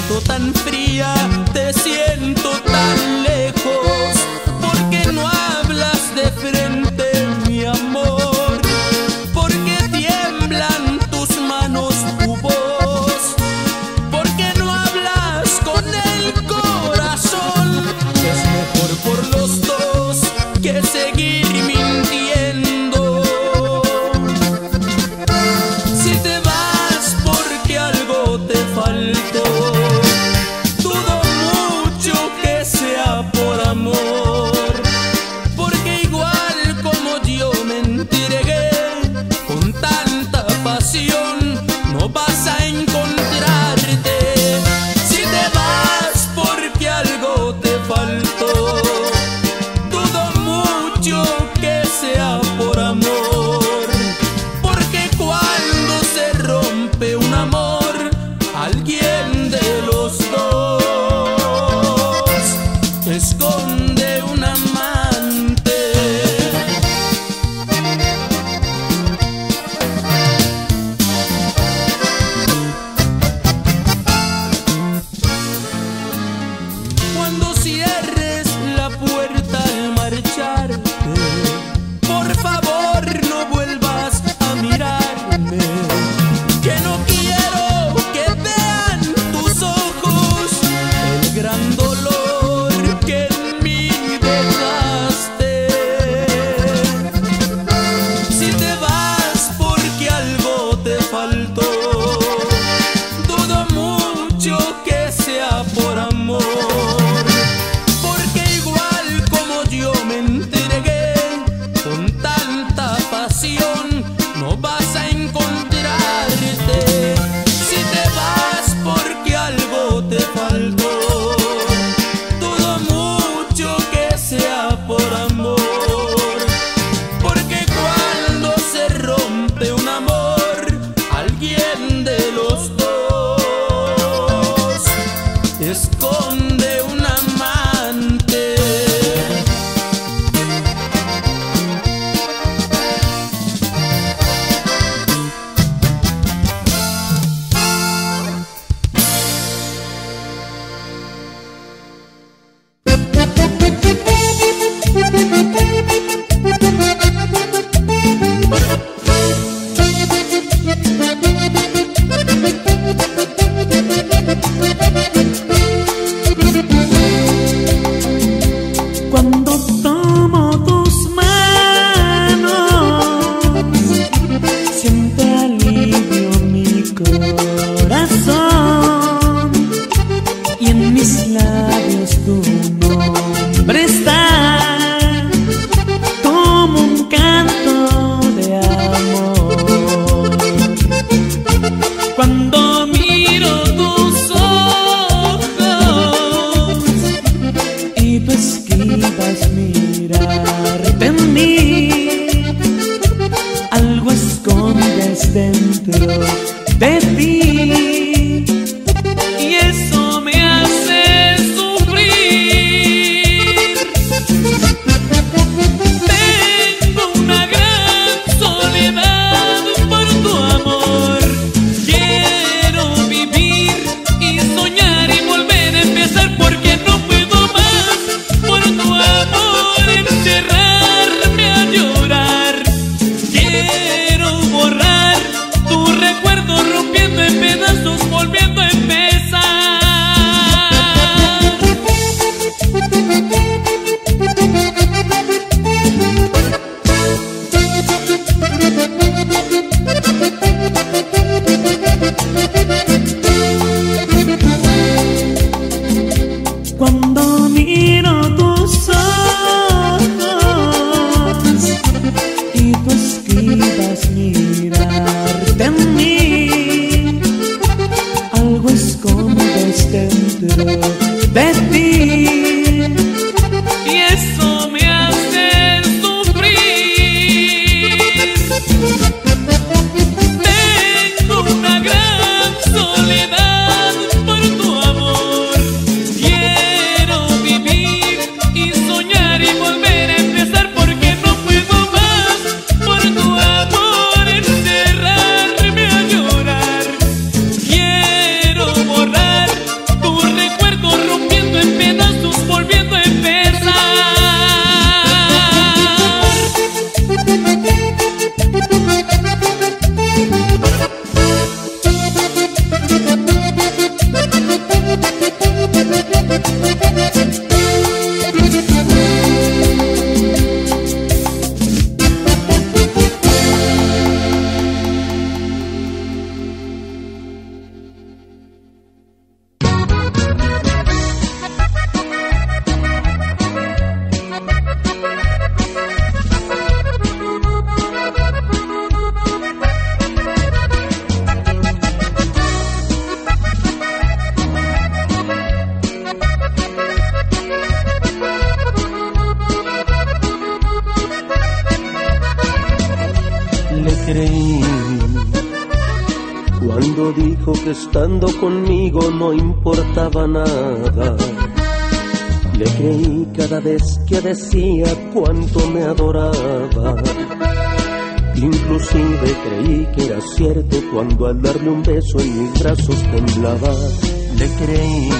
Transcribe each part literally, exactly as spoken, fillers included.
siento tan fría, te siento tan lejos, porque no hablas de frente, mi amor, porque tiemblan tus manos, tu voz, porque no hablas con el corazón. Es mejor por los dos que seguir mintiendo. Si te vas porque algo te faltó, dudo mucho que sea por amor, porque igual como yo me entregué con tanta pasión, no vas a encontrarte. Si te vas porque algo te faltó, dudo mucho que sea por amor, porque cuando se rompe un amor, alguien de los dos esconde un amante. Cuando cierres la puerta al marcharte, por favor no vuelvas a mirarme, que no quiero que vean tus ojos el gran dolor que en mí dejaste. Si te vas porque algo te faltó, dudo mucho que sea por amor, porque igual como yo me entregué con tanta pasión, no vas a encontrarte. Si te vas porque algo te faltó, dudo mucho que sea por amor, porque cuando se rompe un amor, alguien de los dos esconde un amante. Cuando tomo tus manos, siente alivio mi corazón, y en mis labios tu nombre está como un canto de amor. Cuando miro tus ojos y tú esquivas mirarte en mí, algo escondes dentro de ti, y eso me hace sufrir. Tengo una gran soledad por tu amor. Quiero vivir y soñar y volver a empezar, porque no puedo más por tu amor encerrarme a llorar. Quiero borrar tu recuerdo rompiendo en creí cuando dijo que estando conmigo no importaba nada. Le creí cada vez que decía cuánto me adoraba. Inclusive creí que era cierto cuando al darle un beso en mis brazos temblaba. Le creí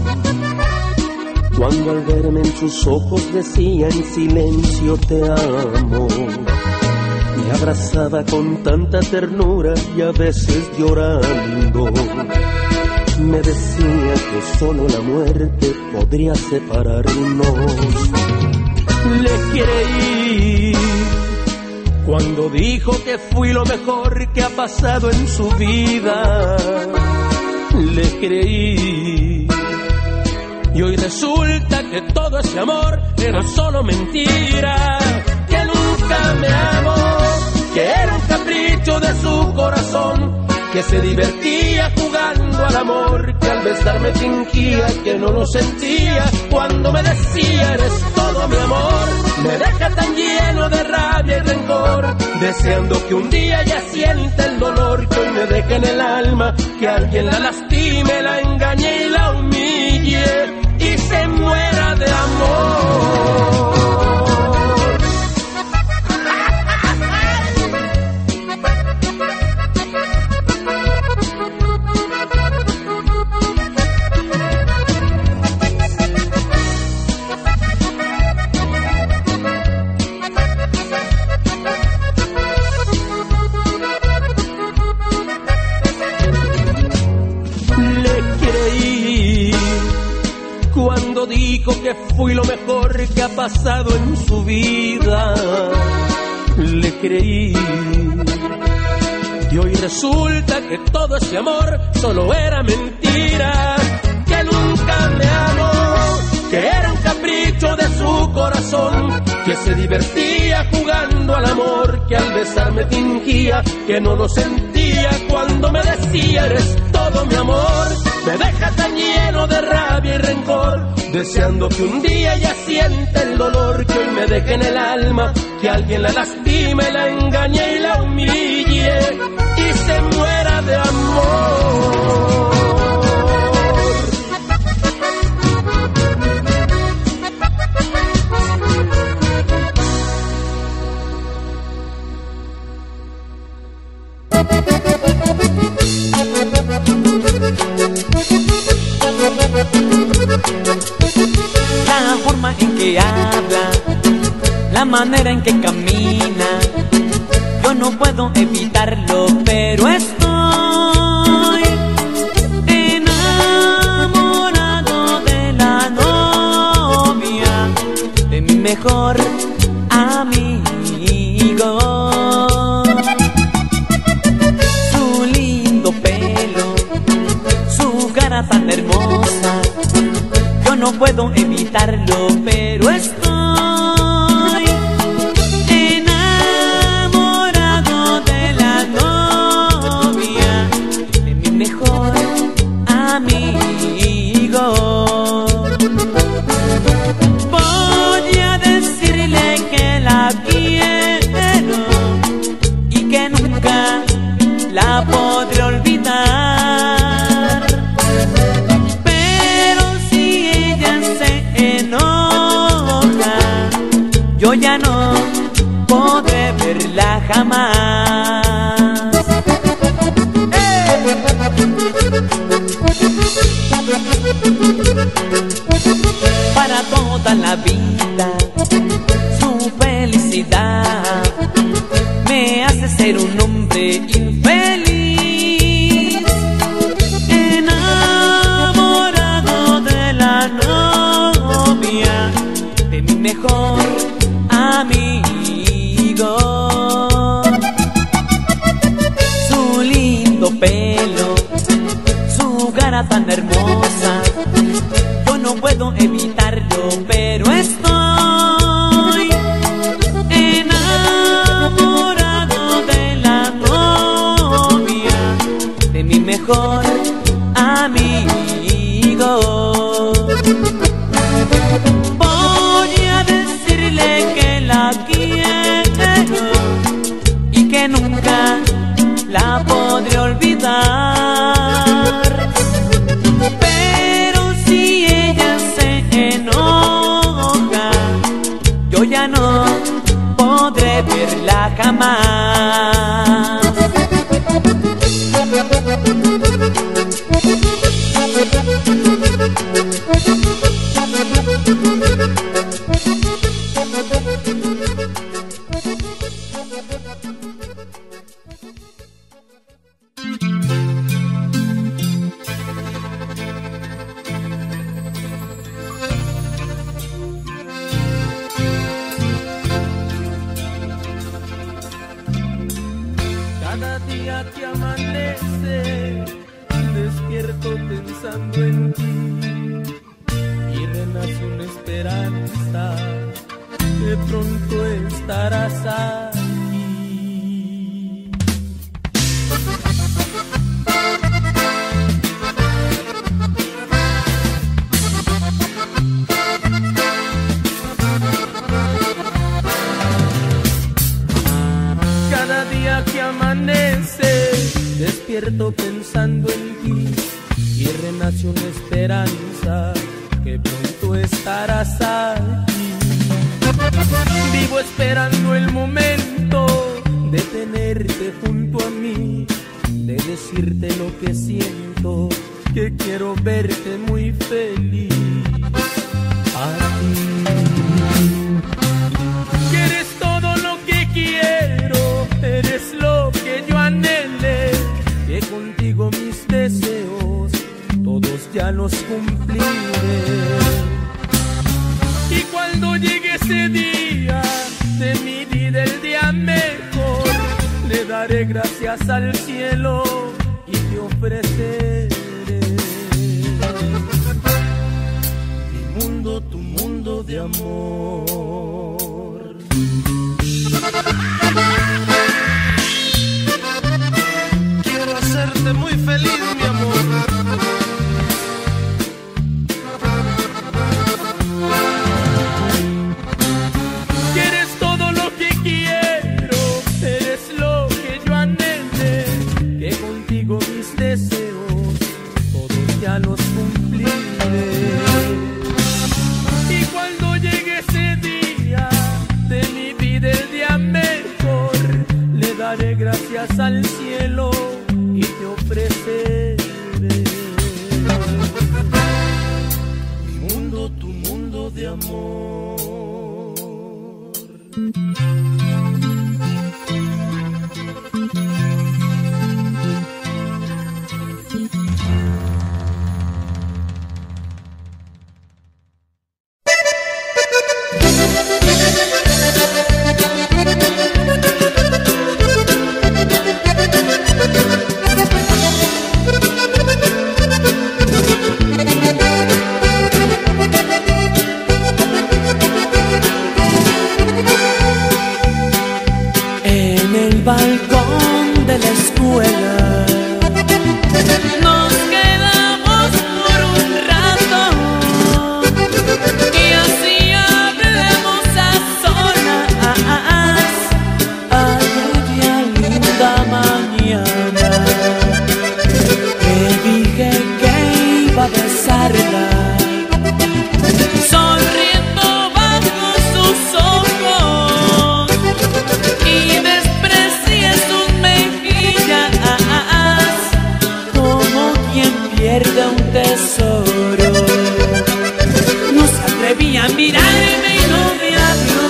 cuando al verme en sus ojos decía en silencio te amo. Me abrazaba con tanta ternura y a veces llorando. Me decía que solo la muerte podría separarnos. Le creí cuando dijo que fui lo mejor que ha pasado en su vida. Le creí y hoy resulta que todo ese amor era solo mentira. Que nunca me amó, que era un capricho de su corazón, que se divertía jugando al amor, que al besarme fingía que no lo sentía. Cuando me decía eres todo mi amor, me deja tan lleno de rabia y rencor, deseando que un día ya sienta el dolor que hoy me deje en el alma, que alguien la lastime, la engañe y la humille y se muera de amor. Dijo que fui lo mejor que ha pasado en su vida. Le creí y hoy resulta que todo ese amor solo era mentira. Que nunca me amó, que era un capricho de su corazón, que se divertía jugando al amor, que al besarme fingía que no lo sentía. Cuando me decía eres todo mi amor, me deja tan lleno de rabia y rencor, deseando que un día ya sienta el dolor que hoy me deje en el alma, que alguien la lastime, la engañe y la humille y se muera de amor. La forma en que habla, la manera en que camina, yo no puedo evitarlo, pero estoy enamorado de la novia de mi mejor amigo. Su lindo pelo, su cara tan hermosa, yo no puedo evitarlo, pero estoy enamorado de la novia de mi mejor amigo. Voy a decirle que la quiero y que nunca la podré olvidar. Yo ya no podré verla jamás. ¡Eh! Para toda la vida, su felicidad me hace ser un hombre infeliz, enamorado de la novia de mi mejor amigo. Su lindo pelo, su cara tan hermosa, yo no puedo evitarlo, pero estoy enamorado de la novia de mi mejor amigo. Voy a decirle que la quiero yo ya no podré verla jamás. Cada día que amanece, despierto pensando en ti y renace una esperanza, de pronto estarás aquí. Cada día que amanece, despierto pensando en ti y renace una esperanza, que pronto estarás aquí. Vivo esperando el momento de tenerte junto a mí, de decirte lo que siento, que quiero verte muy feliz. A ti, que eres todo lo que quiero, eres lo que yo anhelé, que contigo mis deseos todos ya los cumpliré. Y cuando llegue ese día de mi vida, el día mejor, le daré gracias al cielo y te ofreceré mi mundo, tu mundo de amor. Quiero hacerte muy feliz, mi amor. Que eres todo lo que quiero, eres lo que yo anhelé, que contigo mis deseos todos ya los cumpliré. Y cuando llegue ese día de mi vida, el día mejor, le daré gracias al cielo y te ofreceré mi mundo, tu mundo de amor. En el balcón de la escuela nos quedamos por un rato y así hablemos a solas aquella linda mañana. Le dije que iba a besarla, sonriendo bajo sus ojos, y desprecié sus mejillas como quien pierde un tesoro. No se atrevía a mirarme y no me habló.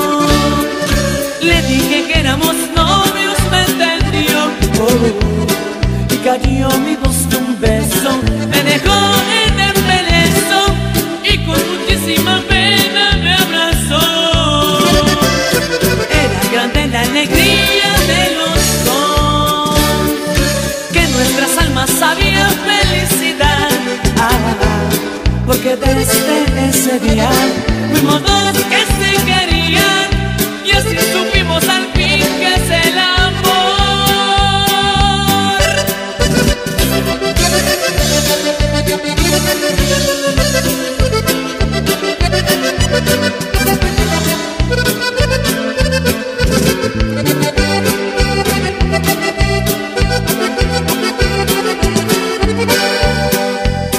Le dije que éramos novios, me entendió, oh, y cayó mi voz de un beso, me dejó en embeleso y con muchísima pena me abrazó. Era grande la alegría de los dos, que nuestras almas sabían felicidad, ah, porque desde ese día fuimos dos que se querían y así supimos al fin que es el amor.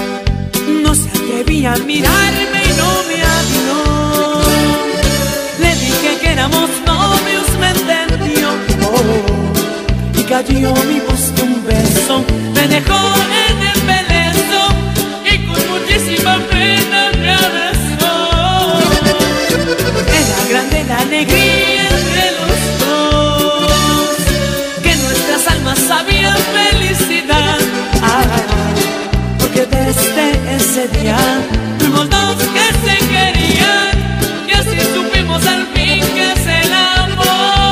No se atrevía a mirarme y no me habló. Le dio mi busca un beso, me dejó en el belezo y con muchísima pena me abrazó. Era grande la alegría entre los dos, que nuestras almas sabían felicidad. Ah, porque desde ese día fuimos dos que se querían y así supimos al fin que es el amor.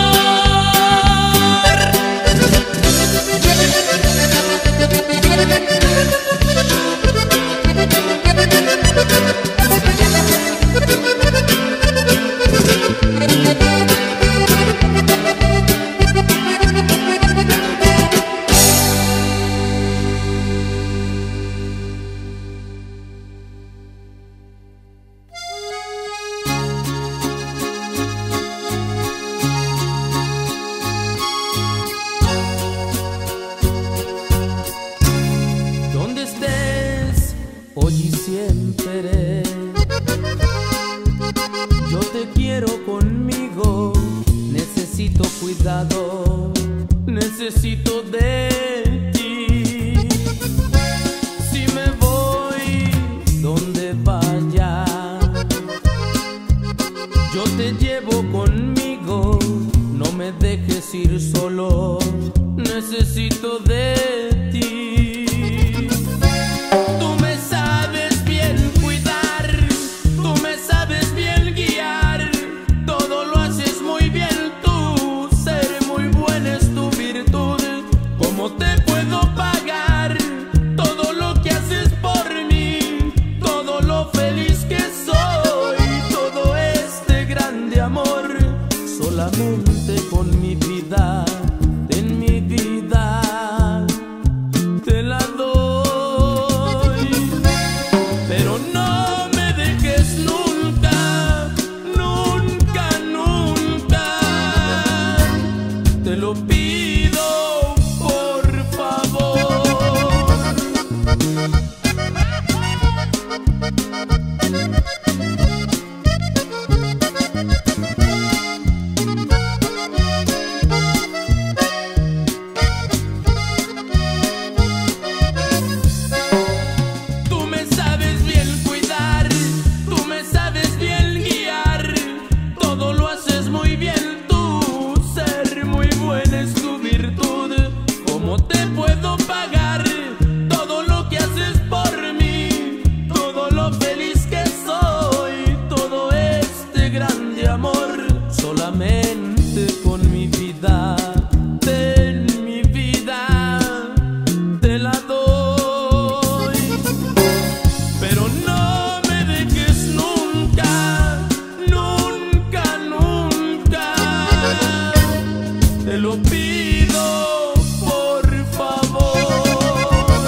Necesito de ti. Si me voy donde vaya, yo te llevo conmigo. No me dejes ir solo. Necesito de ti. Tú me sabes bien cuidar, tú me sabes bien guiar. Todo lo haces muy bien. ¿Cómo te puedo pagar todo lo que haces por mí? Todo lo feliz que soy, todo este grande amor. Solamente con mi vida, en mi vida, te la doy. Pero no me dejes nunca, nunca, nunca. Te lo pido. Solamente con mi vida, en mi vida, te la doy. Pero no me dejes nunca, nunca, nunca. Te lo pido, por favor.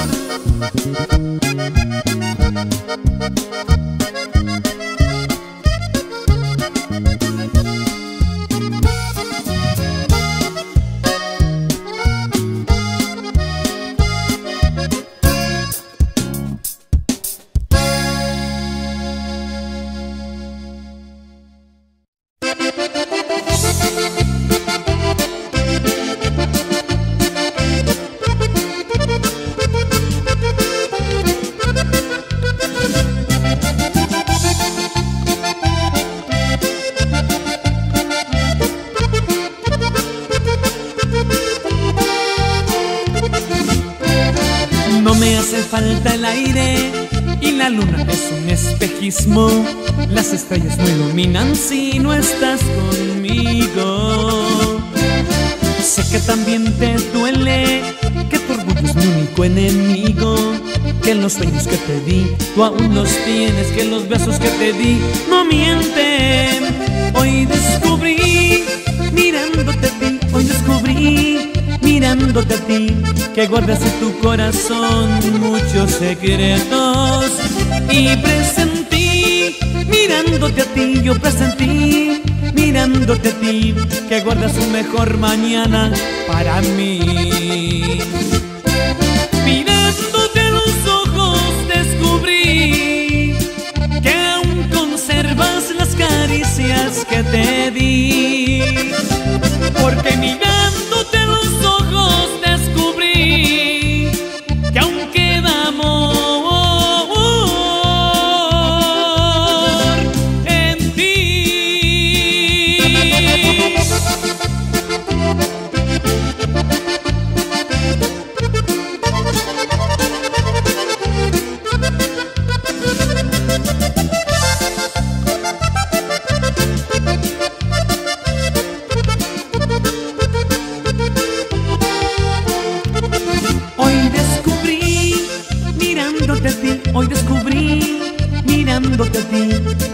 Falta el aire y la luna es un espejismo. Las estrellas no iluminan si no estás conmigo. Sé que también te duele, que tu orgullo es mi único enemigo, que los sueños que te di tú aún los tienes, que los besos que te di no mienten. Hoy descubrí, mirándote a ti, hoy descubrí, mirándote a ti, que guardas en tu corazón muchos secretos. Y presentí, mirándote a ti, yo presentí, mirándote a ti, que guardas un mejor mañana para mí. Mirándote a los ojos descubrí que aún conservas las caricias que te di, porque mirándote a los ojos descubrí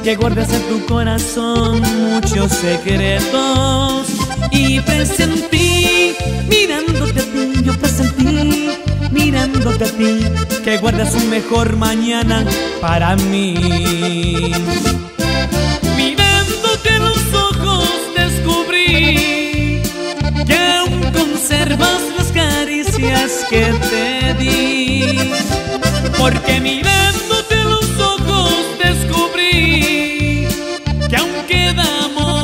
que guardas en tu corazón muchos secretos. Y presentí, mirándote a ti, yo presentí, mirándote a ti, que guardas un mejor mañana para mí. Mirándote a los ojos descubrí que aún conservas las caricias que te di, porque mirándote a los ojos descubrí que aún queda amor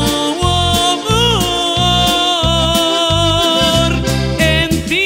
en ti.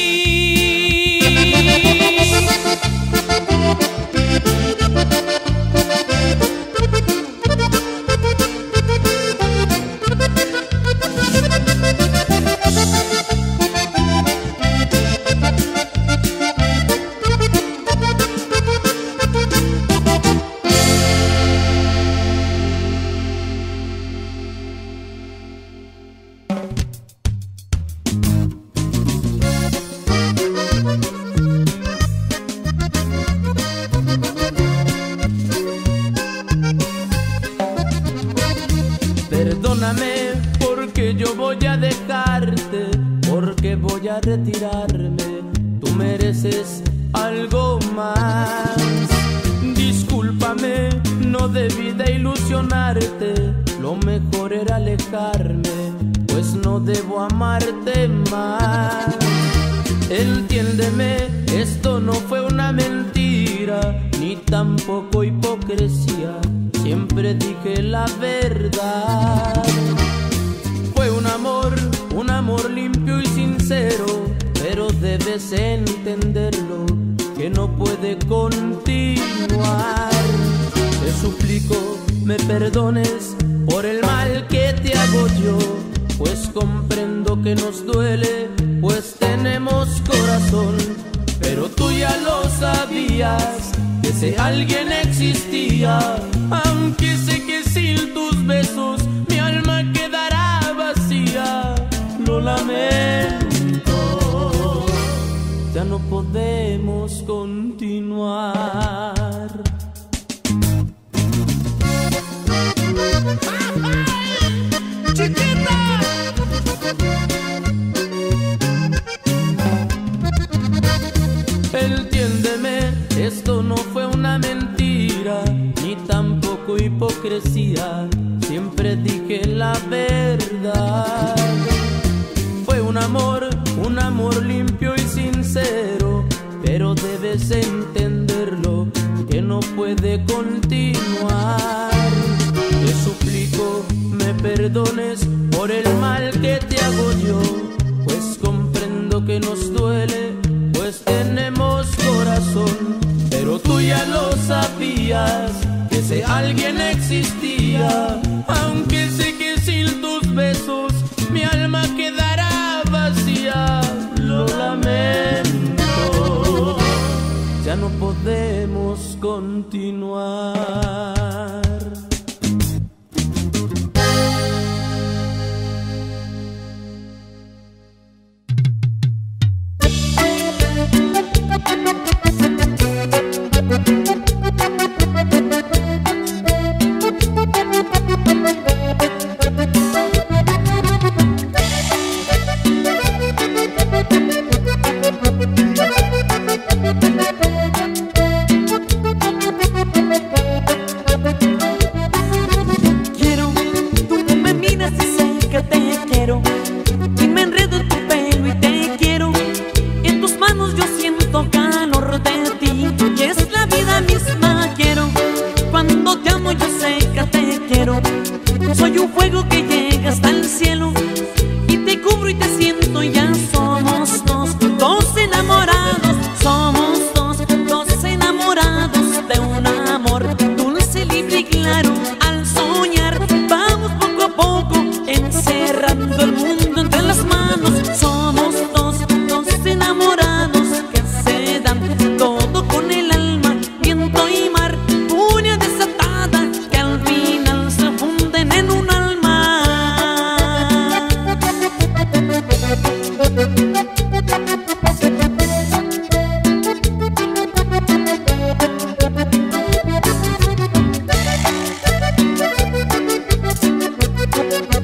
Perdóname porque yo voy a dejarte, porque voy a retirarme. Tú mereces algo más. Discúlpame, no debí de ilusionarte. Lo mejor era alejarme, pues no debo amarte más. Entiéndeme, esto no fue una mentira, ni tampoco hipocresía. Siempre dije la verdad. Fue un amor, un amor limpio y sincero, pero debes entenderlo, que no puede continuar. Te suplico, me perdones por el mal que te hago yo, pues comprendo que nos duele, pues tenemos corazón. Pero tú ya lo sabías, que ese alguien existía, aunque sé que sin tus besos mi alma quedará vacía. Lo lamento, ya no podemos continuar. ¡Chiquita! Entiéndeme, esto no fue una mentira, ni tampoco hipocresía. Siempre dije la verdad. Fue un amor, un amor limpio y sincero, pero debes entenderlo, que no puede continuar. Te suplico, me perdones por el mal que te hago yo, pues comprendo que nos duele, pues tenemos corazón. Pero tú ya lo sabías, que ese alguien existía, aunque sé que sin tus besos mi alma quedará vacía. Lo lamento, ya no podemos continuar.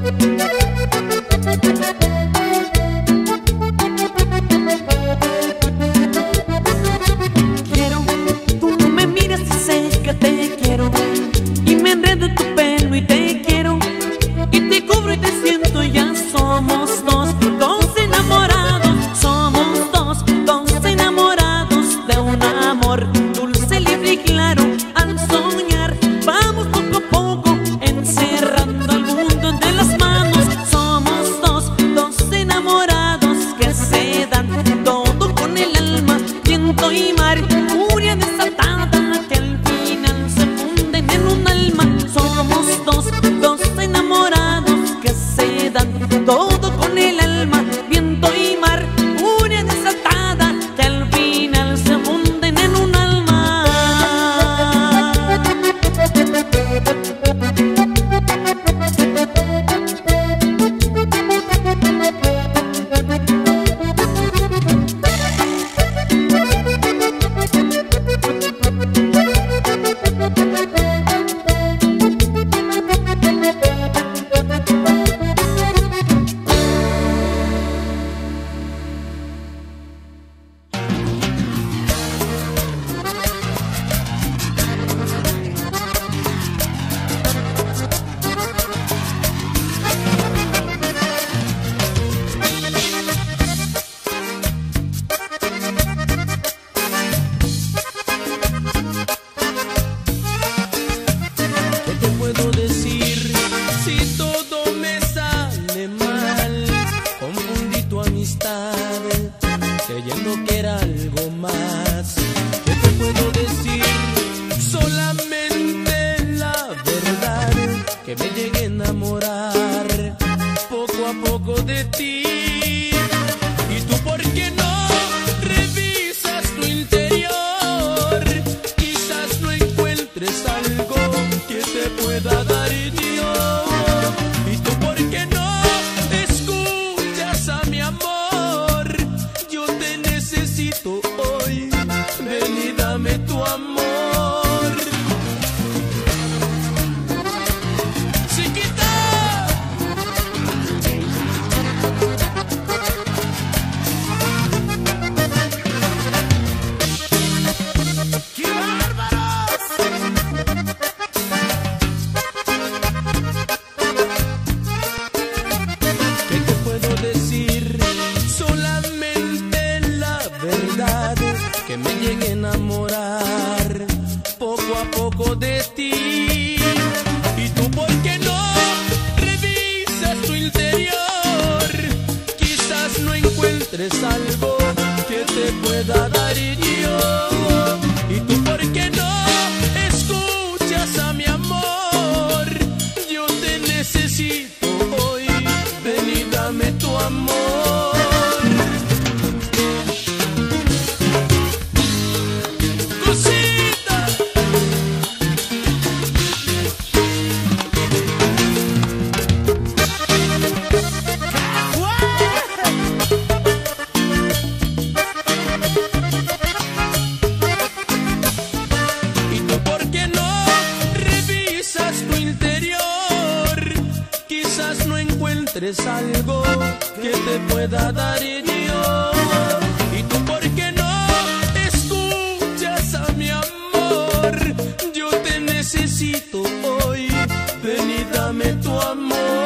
Algo que te pueda dar yo. Y tú, ¿por qué no escuchas a mi amor? Yo te necesito hoy, ven y dame tu amor.